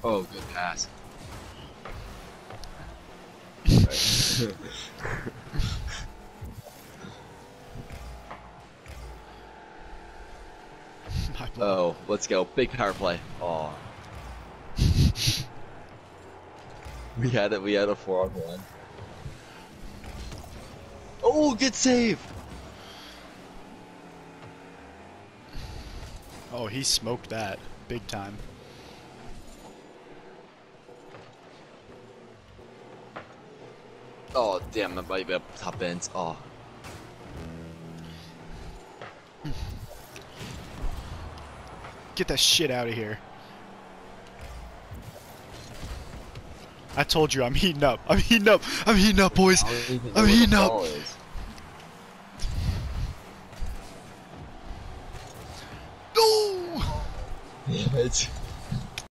Oh, good pass. Oh, let's go. Big power play. Oh. We had it. We had a 4-on-1. Oh, good save. Oh, he smoked that big time. Oh, damn, that might be up top ends. Oh. Get that shit out of here. I told you, I'm heating up. I'm heating up. I'm heating up, boys. I'm heating up. No! Damn it.